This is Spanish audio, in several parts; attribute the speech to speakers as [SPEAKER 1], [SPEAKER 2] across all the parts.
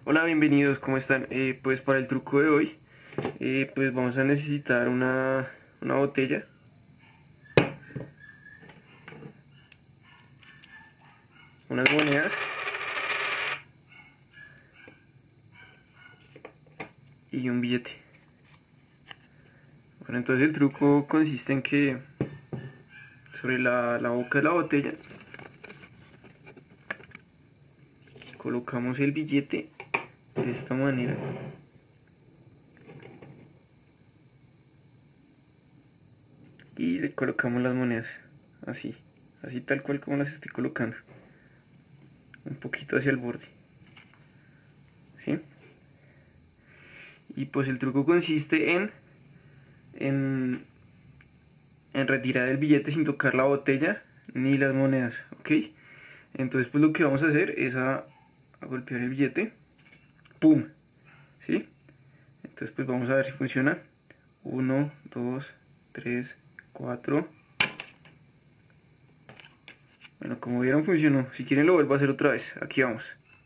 [SPEAKER 1] Hola, bienvenidos, ¿cómo están? Pues para el truco de hoy, pues vamos a necesitar una botella, unas monedas y un billete. Bueno, entonces el truco consiste en que sobre la boca de la botella colocamos el billete de esta manera y le colocamos las monedas, así, así tal cual como las estoy colocando, un poquito hacia el borde, ¿sí? Y pues el truco consiste en, en retirar el billete sin tocar la botella ni las monedas, ¿ok? Entonces pues lo que vamos a hacer es a golpear el billete, ¡pum! ¿Sí? Entonces pues vamos a ver si funciona. 1, 2, 3, 4. Bueno, como vieron funcionó. Si quieren lo vuelvo a hacer otra vez. Aquí vamos.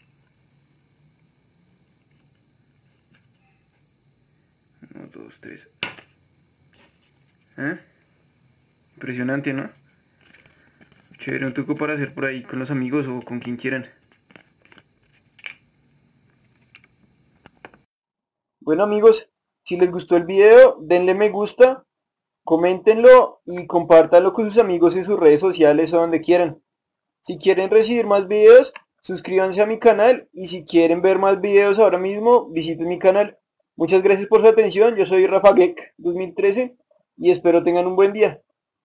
[SPEAKER 1] 1, 2, 3. ¿Eh? Impresionante, ¿no? Chévere, un truco para hacer por ahí con los amigos o con quien quieran.
[SPEAKER 2] Bueno amigos, si les gustó el video, denle me gusta, coméntenlo y compártanlo con sus amigos en sus redes sociales o donde quieran. Si quieren recibir más videos, suscríbanse a mi canal y si quieren ver más videos ahora mismo, visiten mi canal. Muchas gracias por su atención, yo soy Rafa Geek 2013 y espero tengan un buen día.